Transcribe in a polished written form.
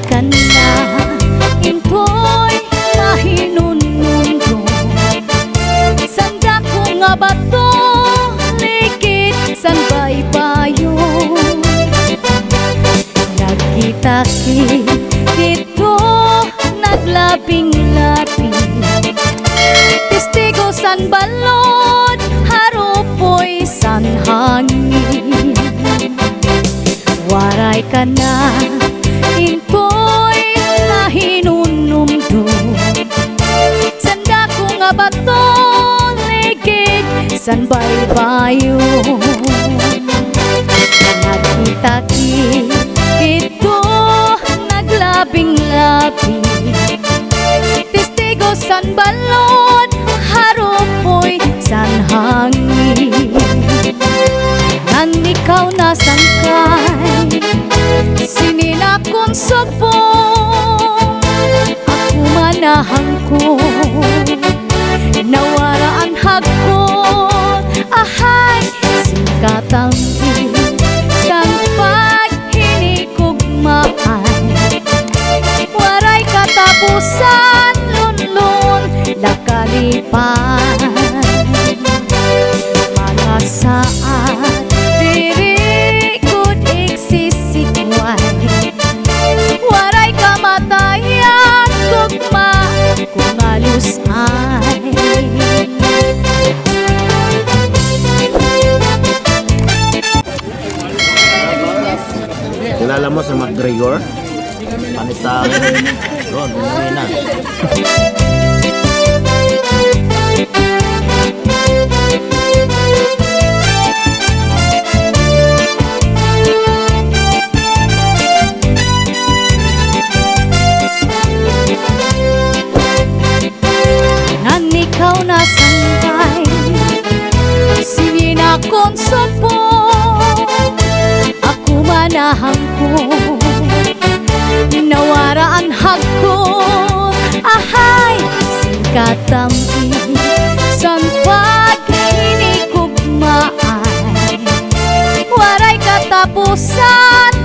ka na, intoy mahinunundo. Sanda ko nga bato, likit san baybayo. Nagkita-kit dito, naglabing-labing. Testigo san balod, harupoy san hangin. Waray ka na, intoy mahinunumdo. Sanda ko nga bato, ligid san baybayo. Nagkita-kit dito, naglabing-labing. Testigo san balod, harupoy san hangin. Ngan ikaw nasangkay, sininakon subong. Ako manahang ko, nawaraan hagkot. Ahay, singkatang sang paghinikugmaan. Waray katapusan, lunlun, lakalipan. Mga saat, diri kud iksisikway. Waray kamatayan, gugma, kung alusay. Kilala mo sa McGregor? Panisang doon, umuwi na. Ngan ikaw nasangkay, sininakon subong. Ako manahang ko, nawaraan hagkot. Ahay, singkatampi san paghinikugmaan. Waray katapusan,